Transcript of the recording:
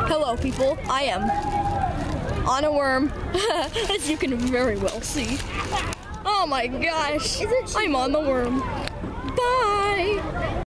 Hello, people. I am on a worm, as you can very well see. Oh my gosh, I'm on the worm. Bye.